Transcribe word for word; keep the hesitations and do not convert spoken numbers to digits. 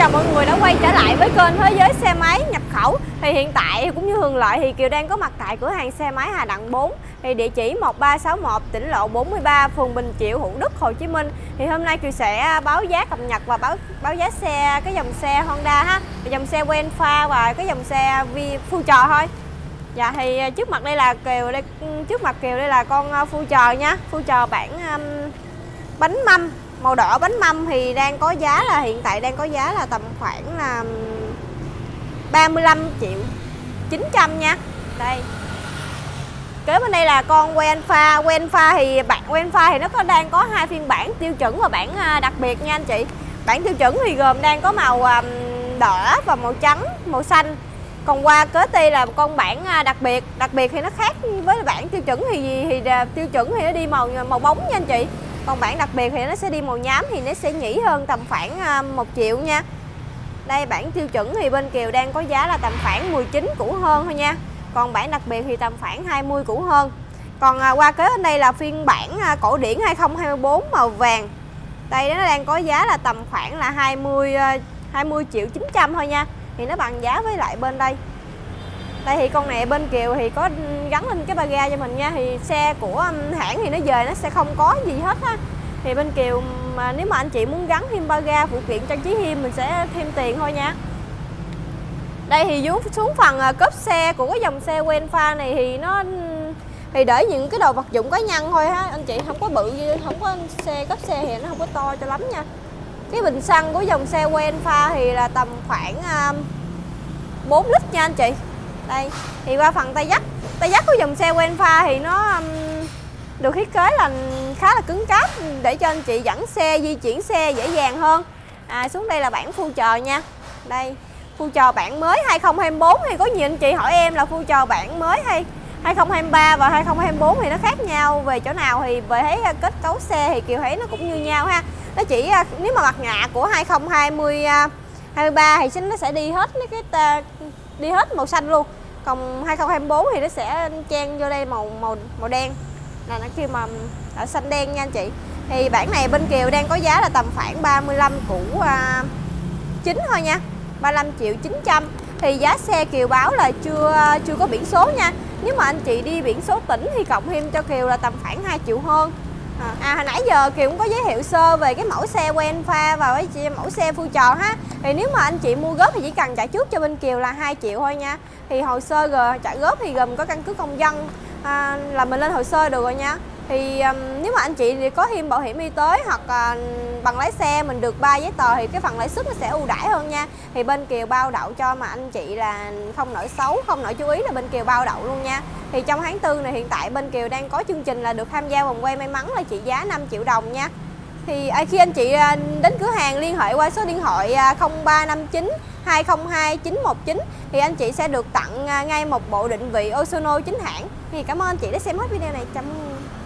chào mọi người đã quay trở lại với kênh Thế giới xe máy nhập khẩu. Thì hiện tại cũng như thường lệ thì Kiều đang có mặt tại cửa hàng xe máy Hà Đặng bốn. Thì địa chỉ một ba sáu một tỉnh lộ bốn mươi ba, phường Bình Chiểu, Thủ Đức, Hồ Chí Minh. Thì hôm nay Kiều sẽ báo giá cập nhật và báo báo giá xe cái dòng xe Honda ha, dòng xe Venfa và cái dòng xe Future thôi. Dạ thì trước mặt đây là Kiều đây trước mặt Kiều đây là con Future nha. Future bản um, bánh mâm màu đỏ bánh mâm thì đang có giá là hiện tại đang có giá là tầm khoảng là ba mươi lăm triệu chín trăm nha. Đây. Kế bên đây là con Venfa. Venfa thì bản Venfa thì nó có đang có hai phiên bản tiêu chuẩn và bản đặc biệt nha anh chị. Bản tiêu chuẩn thì gồm đang có màu đỏ và màu trắng, màu xanh. Còn qua kế đây là con bản đặc biệt. Đặc biệt thì nó khác với bản tiêu chuẩn thì thì tiêu chuẩn thì nó đi màu màu bóng nha anh chị. Còn bản đặc biệt thì nó sẽ đi màu nhám thì nó sẽ nhỉ hơn tầm khoảng một triệu nha. Đây bản tiêu chuẩn thì bên Kiều đang có giá là tầm khoảng mười chín cũ hơn thôi nha. Còn bản đặc biệt thì tầm khoảng hai mươi cũ hơn. Còn qua kế bên đây là phiên bản cổ điển hai không hai tư màu vàng. Đây nó đang có giá là tầm khoảng là hai mươi hai mươi triệu chín trăm thôi nha. Thì nó bằng giá với lại bên đây. Đây thì con này bên Kiều thì có gắn lên cái ba ga cho mình nha. Thì xe của hãng thì nó về nó sẽ không có gì hết á. Thì bên Kiều mà nếu mà anh chị muốn gắn thêm ba ga phụ kiện trang trí thêm mình sẽ thêm tiền thôi nha. Đây thì xuống xuống phần cốp xe của cái dòng xe Venfa này thì nó thì để những cái đồ vật dụng cá nhân thôi ha anh chị, không có bự, không có xe cốp xe thì nó không có to cho lắm nha. Cái bình xăng của dòng xe Venfa thì là tầm khoảng bốn lít nha anh chị. Đây thì qua phần tay dắt tay dắt của dòng xe Venfa thì nó um, được thiết kế là khá là cứng cáp để cho anh chị dẫn xe, di chuyển xe dễ dàng hơn. À, xuống đây là bản Future nha. Đây Future bản mới hai không hai tư thì có nhiều anh chị hỏi em là Future bản mới hay hai không hai ba và hai không hai tư thì nó khác nhau về chỗ nào, thì về thấy kết cấu xe thì Kiều thấy nó cũng như nhau ha. Nó chỉ nếu mà mặt nạ của hai không hai ba thì nó sẽ đi hết cái đi hết màu xanh luôn. Còn hai không hai tư thì nó sẽ chen vô đây màu màu màu đen. Là nó kêu mà ở xanh đen nha anh chị. Thì bản này bên Kiều đang có giá là tầm khoảng ba mươi lăm củ à, chín thôi nha. ba mươi lăm triệu chín trăm. Thì giá xe Kiều báo là chưa chưa có biển số nha. Nếu mà anh chị đi biển số tỉnh thì cộng thêm cho Kiều là tầm khoảng hai triệu hơn. À, à hồi nãy giờ Kiều cũng có giới thiệu sơ về cái mẫu xe Venfa và cái mẫu xe Future ha. Thì nếu mà anh chị mua góp thì chỉ cần trả trước cho bên Kiều là hai triệu thôi nha. Thì hồ sơ g trả góp thì gồm có căn cước công dân à, là mình lên hồ sơ được rồi nha. Thì um, nếu mà anh chị thì có thêm bảo hiểm y tế hoặc uh, bằng lái xe mình được ba giấy tờ thì cái phần lãi suất nó sẽ ưu đãi hơn nha. Thì bên Kiều bao đậu cho mà anh chị là không nợ xấu, không nợ chú ý là bên Kiều bao đậu luôn nha. Thì trong tháng tư này hiện tại bên Kiều đang có chương trình là được tham gia vòng quay may mắn là trị giá năm triệu đồng nha. Thì à, khi anh chị à, đến cửa hàng liên hệ qua số điện thoại à, không ba năm chín hai không hai chín một chín thì anh chị sẽ được tặng à, ngay một bộ định vị Ozono chính hãng. Thì cảm ơn anh chị đã xem hết video này. Chăm